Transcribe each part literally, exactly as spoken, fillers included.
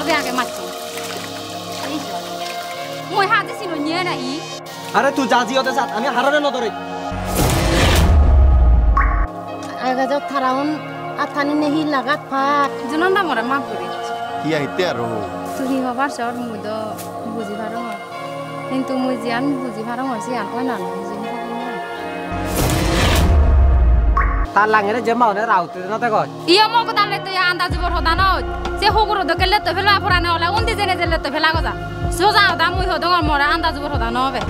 বে আগে মারছো মই হাতে ছিল নিয়ে নাই আরে তুই যা জিওতে সাথ আমি হারারে নদরে আগা যাও থারাউন আথানি নেহি লাগাত ফাক জনন্দা মরে মাফ করে কি আইতে আর তুই হবার সর মুই তো বুঝি পারো কিন্তু মুই জিয়ান বুঝি পারো হইছি আর কই না বুঝি তার লাগেরে যে মাওনে রাউতে না দেখো ইয়া মক দালে তো আন্দাজ বর হদা ন সে হগুরো তো গেলে তো ফেলা পুরানে হলা উন্দি জেনে জেলে তো ফেলা গজা সোজা দা মুই হদং মরে আন্দাজ বর হদা নবে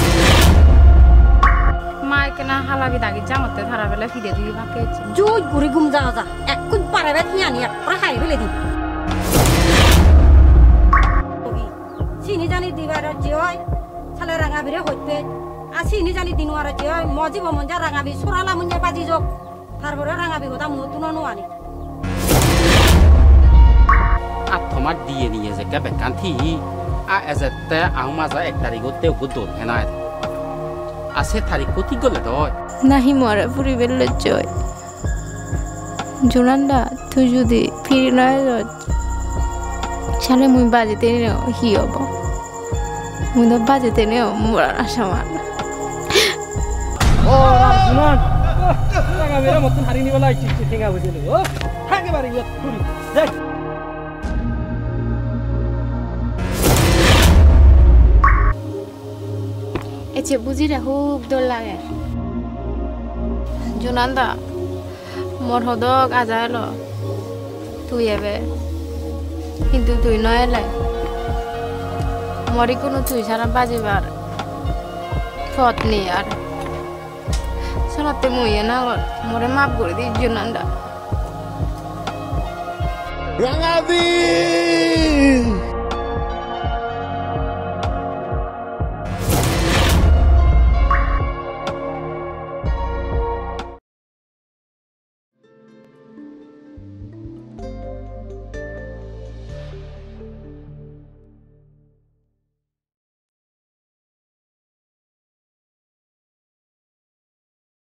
মাইক না হালাবি দাগি জামতে ধারা বেলা ফিরে দিবি ভাকে জুই গুরি গুম যা যা এক কুই পারেবে নিয়ানি এক পরা খাই ফেলে দি চিনি জানি দিবার জয় সালে রাঙা বিরে হইতে আর চিনি জানি দিনওয়ার জয় মজিব মঞ্জা রাঙা বি সুরালা মুঞ্জা বাজি যোগ তারপরে রাঙা বি কথা মুহ তুনো নুয়ানি আর তোমার দিয়ে নিয়ে যে কে বেকান্তি আ এজেতে আউ মাজা এক তারিখতে গুদুল হেনায় আছে তারিখ কতি গলে দয় নাহি মরে পরিবেল জয় জোনান্দা তুই যদি ফিরে নয় সালে মুই বাজেতে নেও হি হব মুই তো বাজেতে নেও মরার আশা মান ও রাজমান লাগা মেরে মতন হারি নিবলা আইছি ঠেঙ্গা বুঝিলে ও একেবারে ইয়া পুরি যাই এছে বুঝি রে খুব দোল লাগে জোনান্দা মোর হদক আজা এলো তুই এবে কিন্তু তুই নয় এলে মরি কোনো তুই সারা বাজিবার ফত নেই আর শোনাতে মুইয়ে না মরে মাফ করে দিই জোনান্দা রাঙাবি